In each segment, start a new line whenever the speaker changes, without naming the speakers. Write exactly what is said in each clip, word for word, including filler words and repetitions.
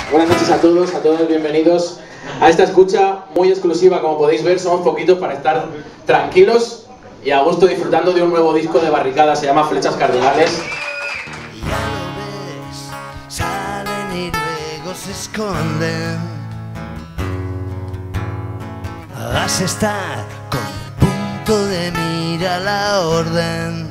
Buenas noches a todos, a todos bienvenidos a esta escucha muy exclusiva. Como podéis ver, somos poquitos para estar tranquilos y a gusto disfrutando de un nuevo disco de Barricada, se llama Flechas Cardenales.
Ya lo ves, salen y luego se esconden. Vas a estar con punto de mira la orden.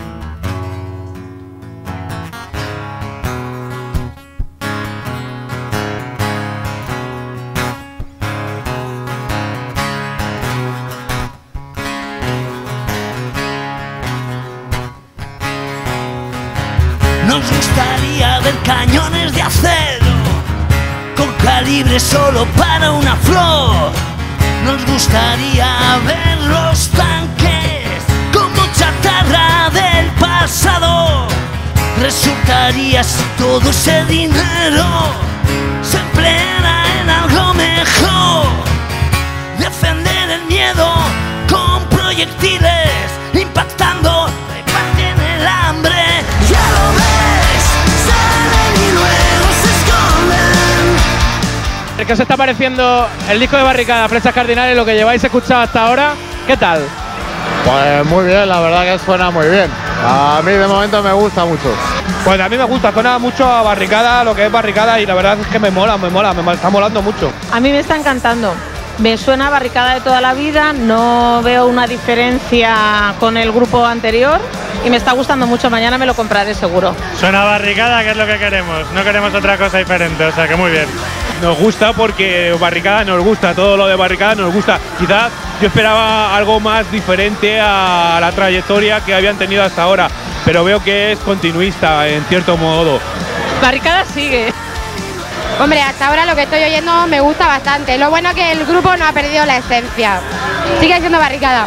Nos gustaría ver cañones de acero con calibre solo para una flor. Nos gustaría ver los tanques como chatarra del pasado. Resultaría si todo ese dinero se empleara en algo mejor. Defender el miedo con proyectiles impactando la paz en el hambre. Ya lo ves, salen y luego se esconden.
¿Qué os está pareciendo el disco de Barricada, Flechas Cardenales, lo que lleváis escuchado hasta ahora? ¿Qué tal?
Pues muy bien, la verdad que suena muy bien. A mí de momento me gusta mucho.
Pues a mí me gusta, suena mucho a Barricada, lo que es Barricada, y la verdad es que me mola, me mola, me está molando mucho.
A mí me está encantando. Me suena a Barricada de toda la vida, no veo una diferencia con el grupo anterior y me está gustando mucho. Mañana me lo compraré seguro.
Suena a Barricada, que es lo que queremos. No queremos otra cosa diferente, o sea que muy bien.
Nos gusta porque Barricada nos gusta, todo lo de Barricada nos gusta. Quizás yo esperaba algo más diferente a la trayectoria que habían tenido hasta ahora, pero veo que es continuista en cierto modo.
Barricada sigue.
Hombre, hasta ahora lo que estoy oyendo me gusta bastante. Lo bueno es que el grupo no ha perdido la esencia. Sigue siendo Barricada.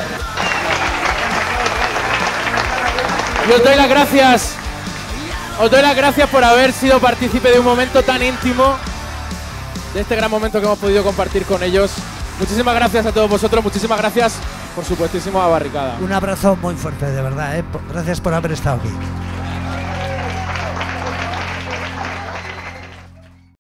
Y os doy las gracias. Os doy las gracias por haber sido partícipe de un momento tan íntimo, de este gran momento que hemos podido compartir con ellos. Muchísimas gracias a todos vosotros, muchísimas gracias, por supuestísimo, a Barricada.
Un abrazo muy fuerte, de verdad, ¿eh? Gracias por haber estado aquí.